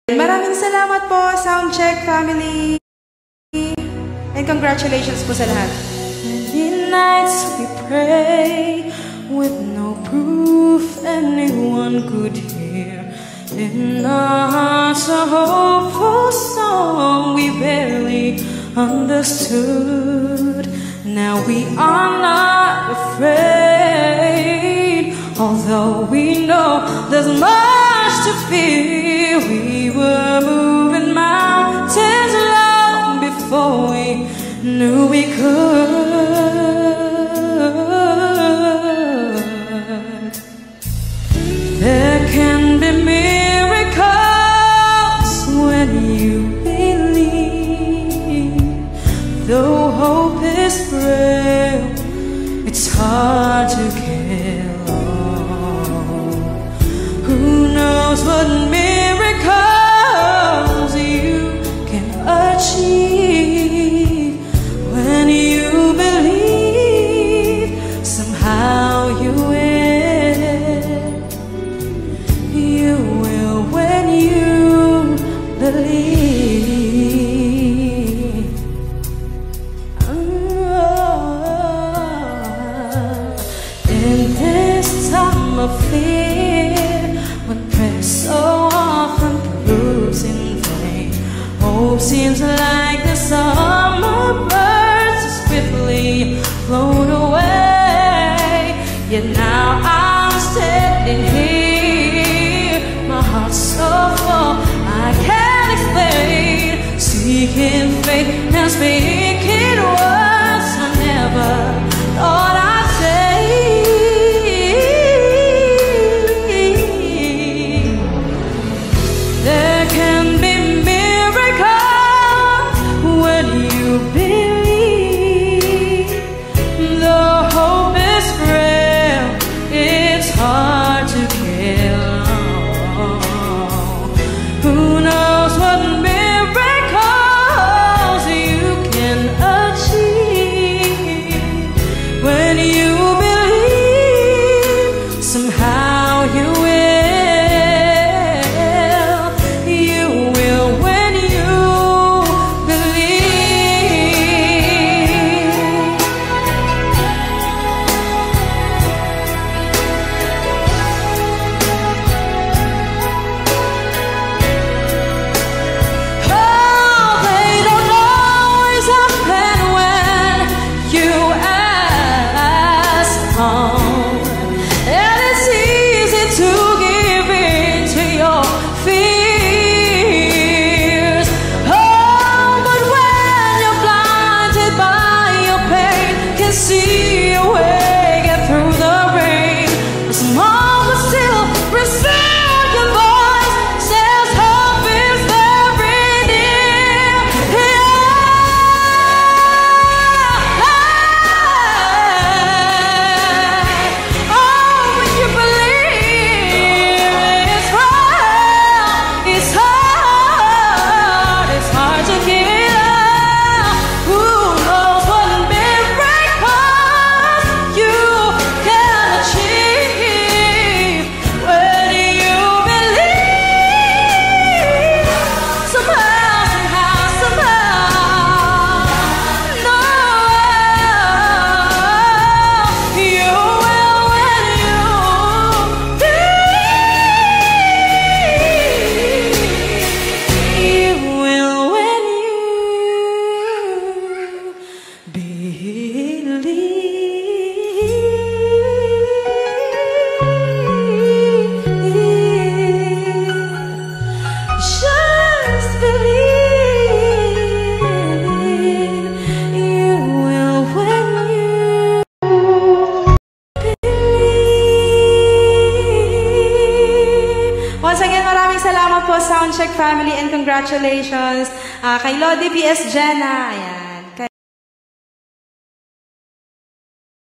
Maraming salamat po, Soundcheck family. And congratulations po sa lahat. Many nights we pray with no proof anyone could hear. In our hearts a hopeful song we barely understood. Now we are not afraid, although we know there's much to fear. We were moving mountains long before we knew we could. There can be miracles when you believe. Though hope is frail, it's hard to get along. Who knows what miracles you can achieve when you believe. Somehow you will. You will when you believe. In this time of fear, when prayer so often proves in vain, hope seems like the summer birds are swiftly flown away. Yet now I'm standing here, my heart's so full I can't explain, seeking faith and speaking words I never thought I'd say. There can be miracles when you believe. Though hope is frail, it's hard to get along. Who knows what miracles you can achieve when you believe. Somehow you will. You will when you believe. Oh, they don't always happen when you ask for. And it's easy to give in to your fears. Oh, but when you're blinded by your pain, can see your way, get through the rain. A small but still resilient voice says hope is very near. Oh, when you believe, it's hard, it's hard, it's hard to get up. Who knows what miracles you can achieve when you believe. Somehow, no, you will when you believe. You will when you believe. Just believe. You will when you believe. Once again, maraming salamat po, Soundcheck family, and congratulations kay Lodi PS Jenna. Ayan.